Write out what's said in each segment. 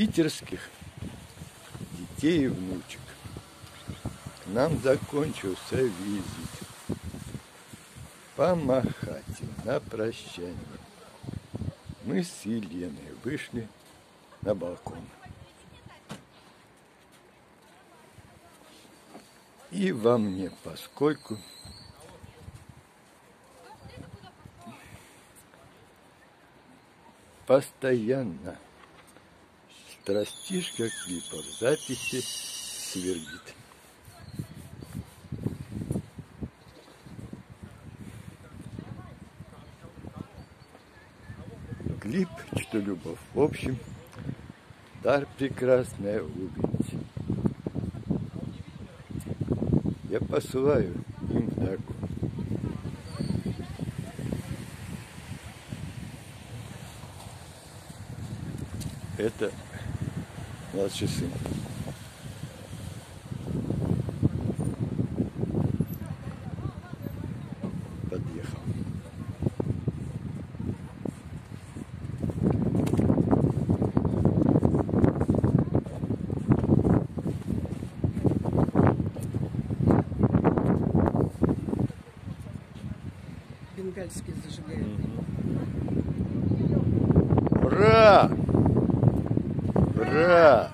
питерских детей и внучек. К нам закончился визит. Помахать им на прощание. Мы с Еленой вышли на балкон. И во мне, поскольку постоянно страстишка клипов, записи свербит. Клип, что любовь в общем, дар прекрасная увидеть. Я посылаю им вдогонку. Это младший сын. Подъехал. Бенгальский зажигает. Ура! Ура!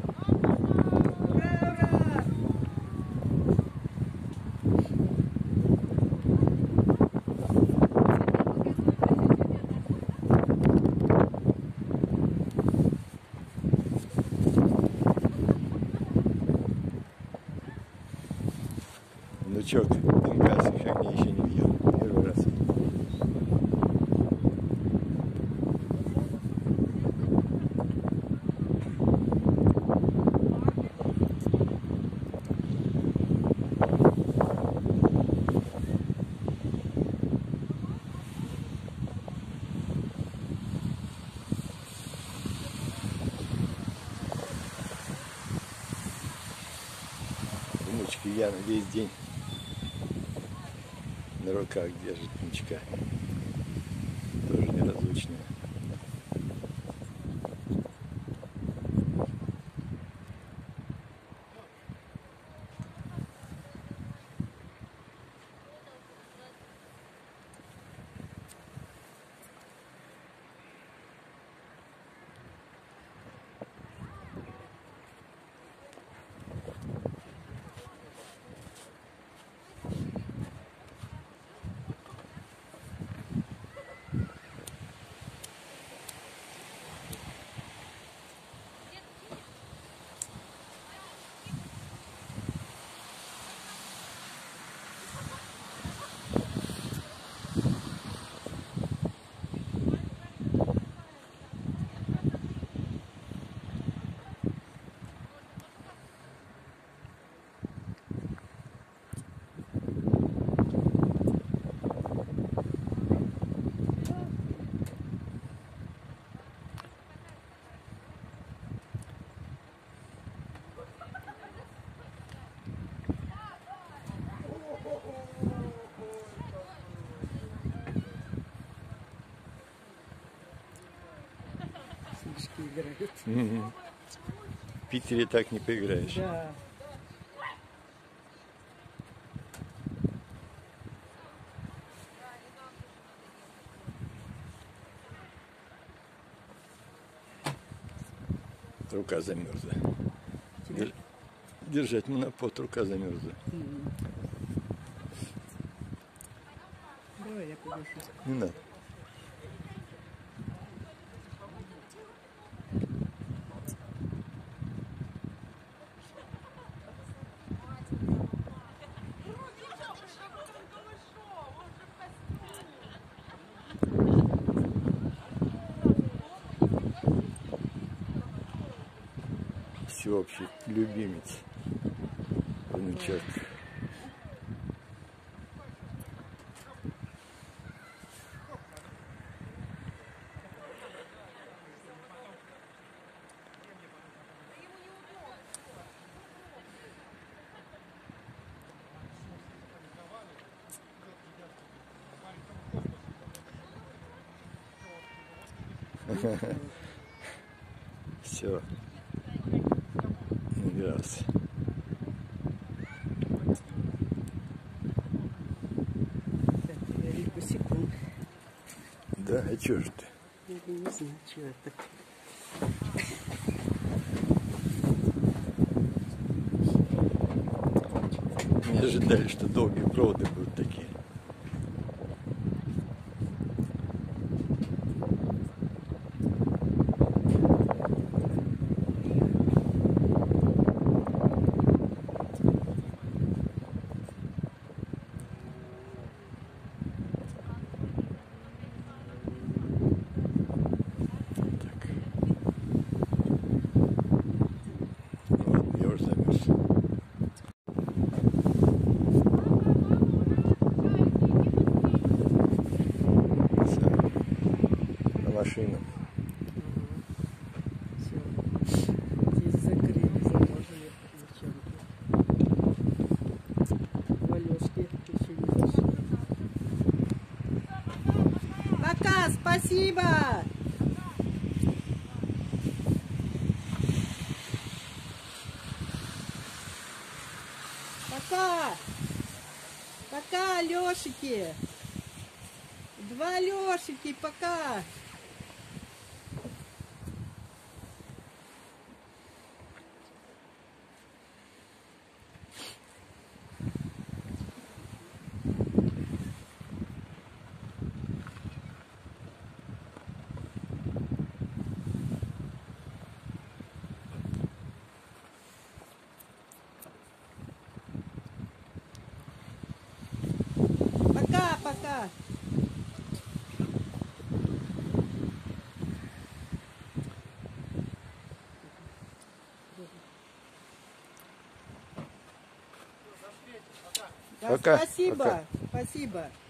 Внучок бенгальских огней еще не видел. Первый раз. Внучка Яна весь день на руках держит внучка. Тоже неразлучная. Играют. В Питере так не поиграешь. Да. Рука замерзла. Держать монопод, рука замерзла. Давай я повешу. Не надо. Всеобщий любимец, внучок. Все. Раз. Так, говорит, босиком. Да, а чё ж ты? Я не знаю, что это. Не ожидали, что долгие проводы будут такие. Ладно, я уже замерз. Всё. На машину. Все. Здесь закрыли, заложили девчонки. Валёшки еще не зашли. Пока, спасибо! Пока! Пока, Лёшики! Два Лёшики, пока! Пока, пока! Да, Пока, спасибо, пока. спасибо.